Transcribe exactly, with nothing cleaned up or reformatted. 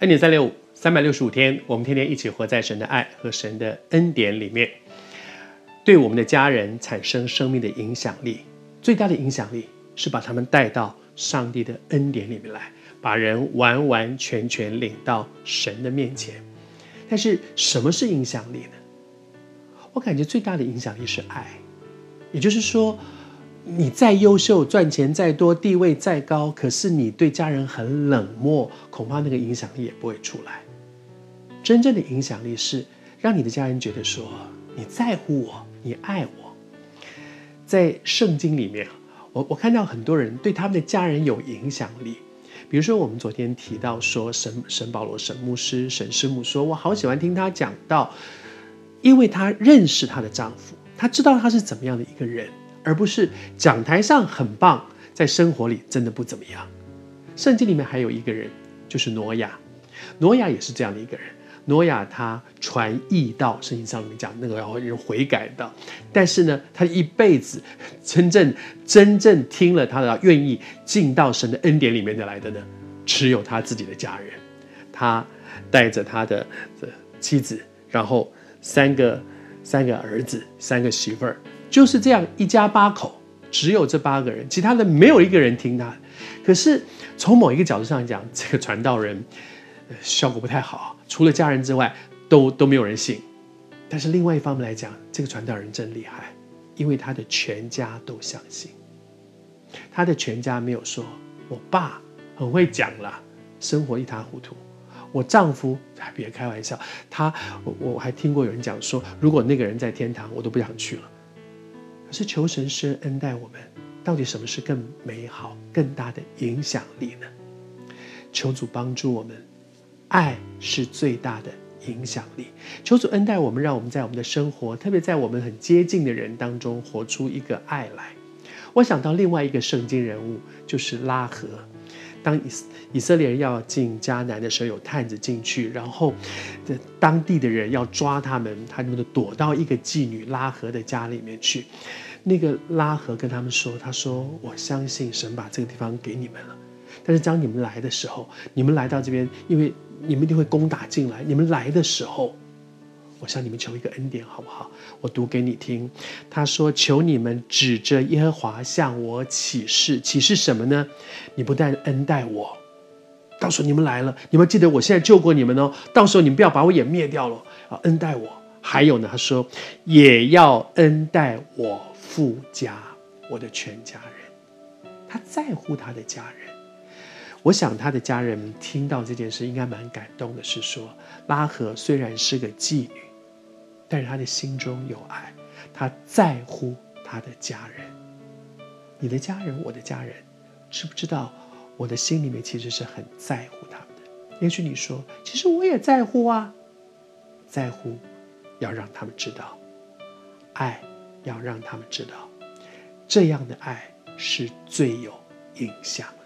恩典三六五，三百六十五天，我们天天一起活在神的爱和神的恩典里面，对我们的家人产生生命的影响力。最大的影响力是把他们带到上帝的恩典里面来，把人完完全全领到神的面前。但是什么是影响力呢？我感觉最大的影响力是爱。也就是说，你再优秀，赚钱再多，地位再高，可是你对家人很冷漠，恐怕那个影响力也不会出来。真正的影响力是让你的家人觉得说你在乎我，你爱我。在圣经里面，我我看到很多人对他们的家人有影响力。比如说我们昨天提到说神神保罗神牧师神师母说，我好喜欢听他讲到，因为他认识他的丈夫，他知道他是怎么样的一个人，而不是讲台上很棒，在生活里真的不怎么样。圣经里面还有一个人，就是挪亚。挪亚也是这样的一个人。挪亚他传义道，圣经上面讲那个要人悔改的，但是呢，他一辈子真正真正听了他的，愿意进到神的恩典里面的来的呢，只有他自己的家人。他带着他的妻子，然后三个三个儿子，三个媳妇儿，就是这样一家八口，只有这八个人，其他的没有一个人听他。可是从某一个角度上讲，这个传道人效果不太好，除了家人之外都都没有人信。但是另外一方面来讲，这个传道人真厉害，因为他的全家都相信。他的全家没有说我爸很会讲啦，生活一塌糊涂，我丈夫别开玩笑，他 我, 我还听过有人讲说，如果那个人在天堂我都不想去了。可是求神施恩待我们，到底什么是更美好更大的影响力呢？求主帮助我们，爱是最大的影响力。求主恩待我们，让我们在我们的生活，特别在我们很接近的人当中，活出一个爱来。我想到另外一个圣经人物，就是拉合。当以色列人要进迦南的时候，有探子进去，然后当地的人要抓他们，他们都躲到一个妓女拉合的家里面去。那个拉合跟他们说，他说我相信神把这个地方给你们了，但是当你们来的时候，你们来到这边，因为你们一定会攻打进来，你们来的时候，我向你们求一个恩典好不好？我读给你听。他说，求你们指着耶和华向我起誓。起誓什么呢？你不但恩待我，到时候你们来了，你们记得我现在救过你们哦，到时候你们不要把我也灭掉了，恩待我。还有呢，他说也要恩待我父家，我的全家人。他在乎他的家人。我想他的家人听到这件事应该蛮感动的，是说拉合虽然是个妓女，但是他的心中有爱，他在乎他的家人。你的家人，我的家人，知不知道我的心里面其实是很在乎他们的？也许你说，其实我也在乎啊。在乎要让他们知道，爱要让他们知道，这样的爱是最有影响力。